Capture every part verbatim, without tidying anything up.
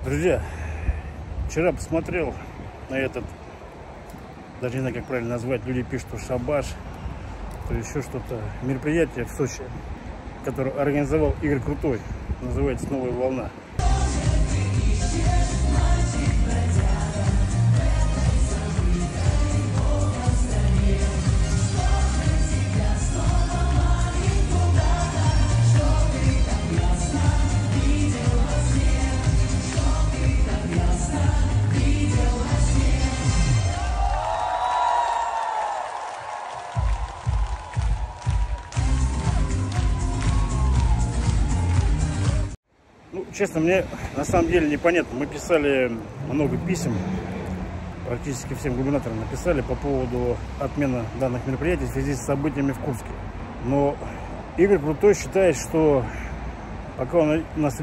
Друзья, вчера посмотрел на этот, даже не знаю, как правильно назвать, люди пишут, что шабаш, то еще что-то, мероприятие в Сочи, которое организовал Игорь Крутой, называется «Новая волна». Ну, честно, мне на самом деле непонятно. Мы писали много писем, практически всем губернаторам написали по поводу отмены данных мероприятий в связи с событиями в Курске. Но Игорь Крутой считает, что пока у нас,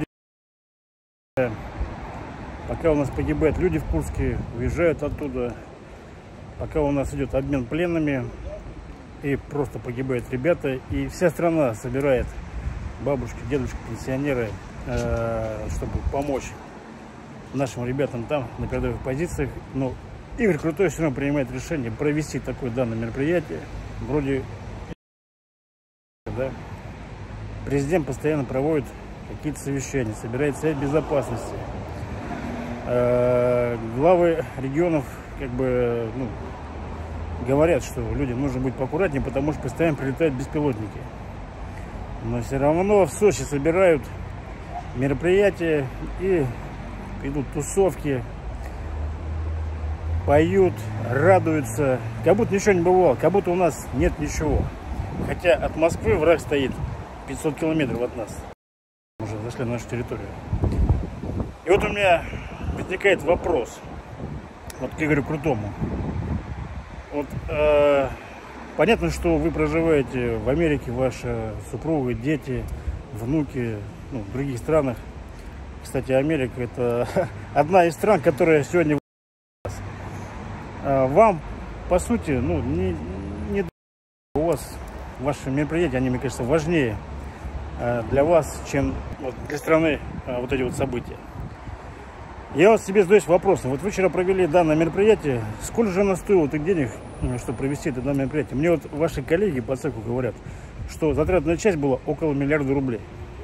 пока у нас погибают люди в Курске, уезжают оттуда, пока у нас идет обмен пленными и просто погибают ребята, и вся страна собирает бабушки, дедушки, пенсионеры, чтобы помочь нашим ребятам там, на передовых позициях. Но Игорь Крутой все равно принимает решение провести такое данное мероприятие. Вроде, да, президент постоянно проводит какие-то совещания, собирает Совет Безопасности. Главы регионов как бы, ну, говорят, что людям нужно быть поаккуратнее, потому что постоянно прилетают беспилотники. Но все равно в Сочи собирают мероприятия и идут тусовки, поют, радуются, как будто ничего не бывало, как будто у нас нет ничего. Хотя от Москвы враг стоит пятьсот километров от нас. Уже зашли на нашу территорию. И вот у меня возникает вопрос вот к Игорю Крутому. Вот, э, понятно, что вы проживаете в Америке, ваша супруга, дети, внуки, ну, в других странах. Кстати, Америка — это одна из стран, которая сегодня вам, по сути, ну, не, не у вас ваши мероприятия, они, мне кажется, важнее для вас, чем вот для страны вот эти вот события. Я вот себе задаюсь вопросом. Вот вы вчера провели данное мероприятие. Сколько же оно стоило этих денег, чтобы провести это данное мероприятие? Мне вот ваши коллеги по цеху говорят, что затратная часть была около миллиарда рублей.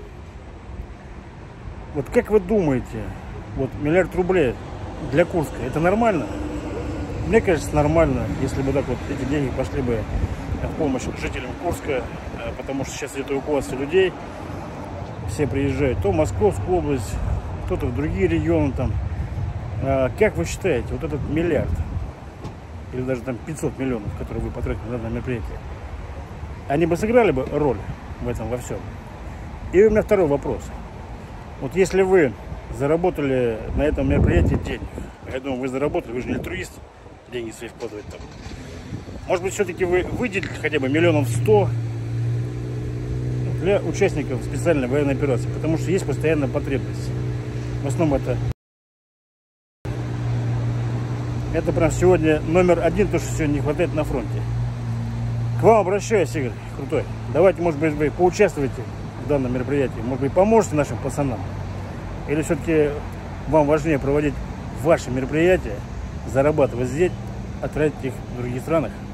Вот как вы думаете, вот миллиард рублей для Курска, это нормально? Мне кажется, нормально, если бы так вот эти деньги пошли бы в помощь жителям Курска, потому что сейчас идет эвакуация людей, все приезжают, то в Московскую область, кто-то в другие регионы там. Как вы считаете, вот этот миллиард, или даже там пятьсот миллионов, которые вы потратили на данное мероприятие, они бы сыграли бы роль в этом во всем? И у меня второй вопрос. Вот если вы заработали на этом мероприятии денег, я думаю, вы заработали, вы же не альтруист, деньги свои вкладывать там. Может быть, все-таки вы выделите хотя бы миллионов сто для участников специальной военной операции, потому что есть постоянная потребность. В основном это это прям сегодня номер один, то, что сегодня не хватает на фронте. К вам обращаюсь, Игорь Крутой. Давайте, может быть, вы поучаствуете в данном мероприятии, может быть, поможете нашим пацанам, или все-таки вам важнее проводить ваши мероприятия, зарабатывать здесь, а тратить их в других странах?